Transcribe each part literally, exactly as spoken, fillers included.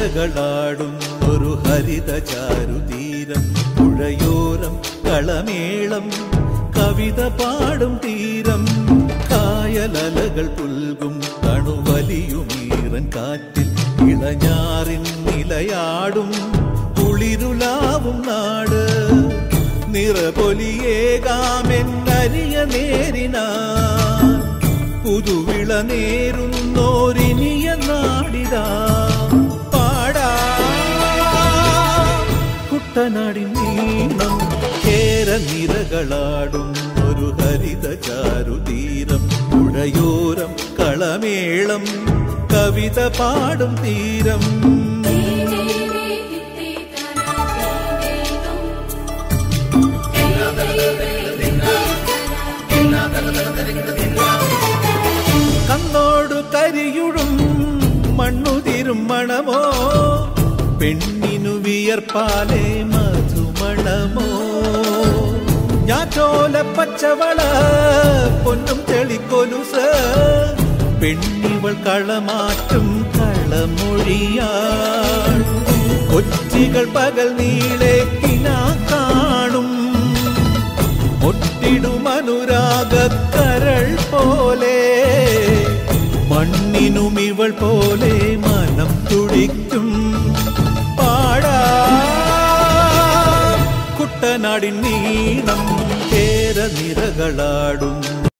നിരകളാടുന്നൊരു ഹരിത ചാരുതീരം പുഴയോരം കളമേളം കവിത പാടും തീരം കായലലകൾ പുൽകും കണുവലിയുമീറൻ കാറ്റിൽ ഇളഞ്ഞാറിൻ നിലയാടും കുളിരുലാവും നാട് നിറപൊലിയേകാമെന്നരിയ നേരിനാ പുതുവിള നേരുന്നോരിനിയ നാടിതാ പാടാ കുട്ടനാടിൻ നീണം കേര നിരകളാടും ഒരു ഹരിത ചാരുതീരം പുഴയോരം കളമേളം കവിത പാടും തീരം കണ്ണോടു കരിയുടും മണ്ണുതിരും മണമോ പെണ്ണിനു വിയർപ്പാലേ മധുമണമോ ഞാറ്റോല പച്ചവള പൊന്നും തെളിക്കൊലുസ് പെണ്ണിവൾ കളമാറ്റും കളമൊഴിയാൾ കൊച്ചികൾ പകൽ നീളെ കിനാ കാണും ഒട്ടിടും അനുരാഗക്കരൾ പോലെ മണ്ണിനും ഇവൾ പോലെ മനം തുടിക്കും പാടാ കുട്ടനാടിൻ നീണം കേര നിരകളാടും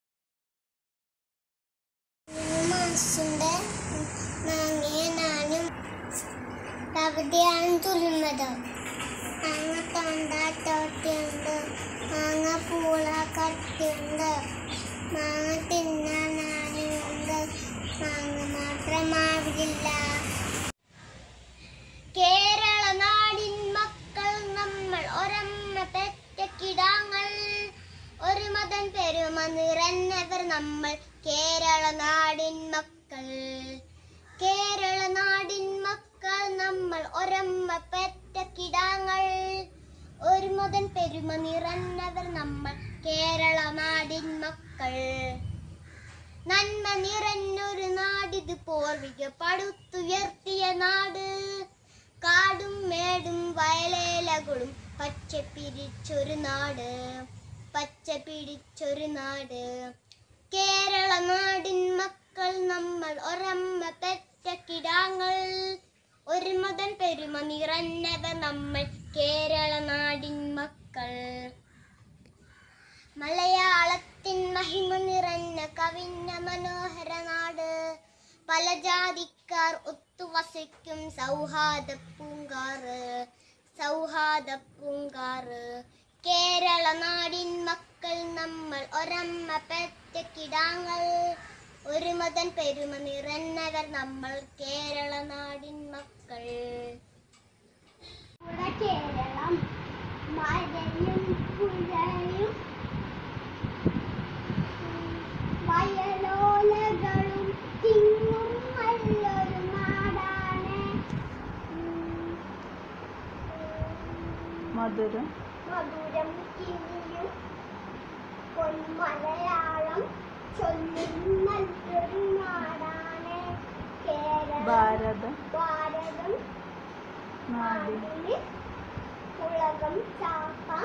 മാങ്ങ തൊണ്ടാട്ടോട്ടിയുണ്ട് മാങ്ങ പൂള കട്ടിയുണ്ട് മാങ്ങ തിന്നാനാനുണ്ട് മാങ്ങ മാത്രമാവില്ല കേരള നാടിൻ മക്കൾ നമ്മൾ ഒരമ്മ പെറ്റ കിടാങ്ങൾ ഒരു മതൻ പെരുമ നിറഞ്ഞവർ നമ്മൾ കേരള നാടിൻ മക്കൾ കേരള നാടിൻ മക്കൾ നമ്മൾ ഒരമ്മ പെറ്റ കിടാങ്ങൾ ഒരു മതൻ പെരുമ നിറഞ്ഞവർ നമ്മൾ കേരള നാടിൻ മക്കൾ നന്മ നിറഞ്ഞൊരു നാടിത് പൂർവിക പടുത്തുയർത്തിയ നാട് കാടും മേടും വയലേലകളും പച്ച പിടിച്ചൊരു നാട് പച്ച പിടിച്ചൊരു നാട് കേരള നാടിൻ മക്കൾ നമ്മൾ ഒരമ്മ പെറ്റ കിടാങ്ങൾ ഒരു മതൻ പെരുമ നിറഞ്ഞവർ നമ്മൾ കേരള നാടിൻ മക്കൾ മലയാളത്തിൻ മഹിമ നിറഞ്ഞ കവിഞ്ഞ മനോഹര നാട് പല ജാതിക്കാർ ഒത്തുവസിക്കും സൗഹാർദ്ദ പൂങ്കാറ് സൗഹാർദ്ദ പൂങ്കാറ് കേരള നാടിൻ മക്കൾ നമ്മൾ ഒരമ്മ പെറ്റ കിടാങ്ങൾ ഒരു മതൻ പെരുമ നിറഞ്ഞവർ നമ്മൾ കേരള നാടിൻ മക്കൾ കേരളം മഴയും പുഴയും വയലോലകളും തിങ്ങും നല്ലൊരു നാടാണ് മധുരം മധുരം കിനിയും പൊന്മലയാളം ചൊല്ലും നല്ലൊരു നാടാണ് കേരളം ഭാരതം ഭാരതം നാടിന് ഉലകം ചാപ്പാൻ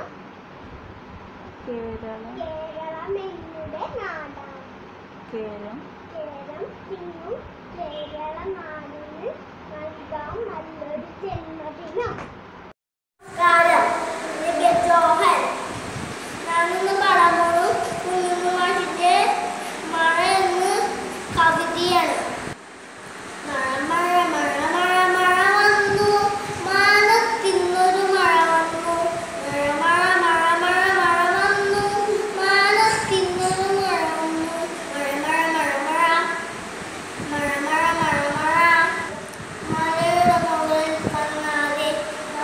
കേരളം കേരളം എന്നുടെ നാടാണ് കേരം കേരളം തിങ്ങും കേരള നാടിന് നൽകാം നല്ലൊരു ജന്മദിനം ഞാനൊന്ന് പാടാൻ പോണു കുഞ്ഞുങ്ങൾ വായിച്ചിട്ട് മഴ എന്ന് കവിതയാണ് മഴ മഴ മഴ മഴ മഴ വന്നു മാനത്തിന്നൊരു മഴ വന്നു മഴ മഴ മഴ മഴ മഴ വന്നു മാനത്തിന്നൊരു മഴ വന്നു മഴ മഴ മഴ മഴ മഴ മഴ മഴ മഴ മഴയുടെ മുകളിൽ കണ്ണാതെ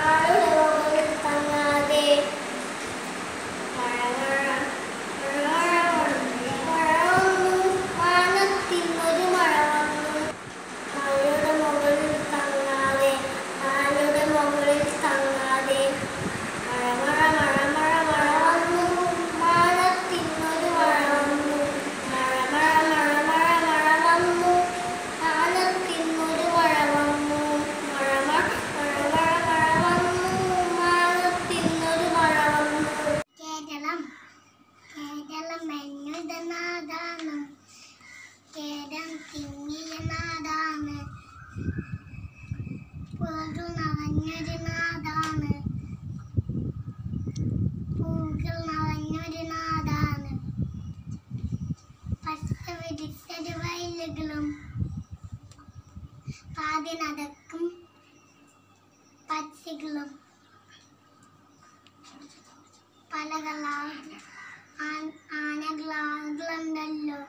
പല ആനകളുണ്ടല്ലോ,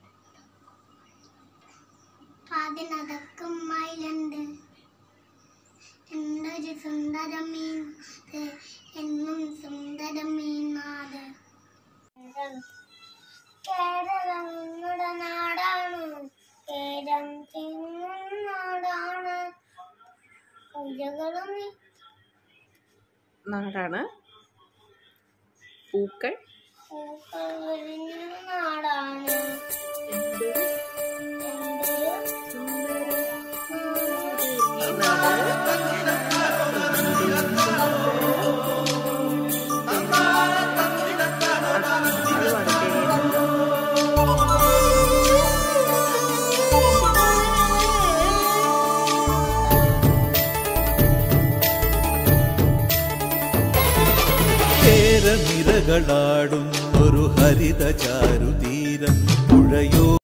അതിനതക്കും മയിലുണ്ട്. എന്തൊരു സുന്ദര മീൻ എന്നും സുന്ദര മീനാത്. കേരളം നമ്മുടെ നാടാണ്, കേരം തിന്നും നാടാണ്. പൂജകളും നാടാണ്, പൂക്കൾ പൂക്കൾ വിരിഞ്ഞ നാടാണ്. നിരകളാടും ഒരു ഹരിത ചാരുതീരം പുഴയോ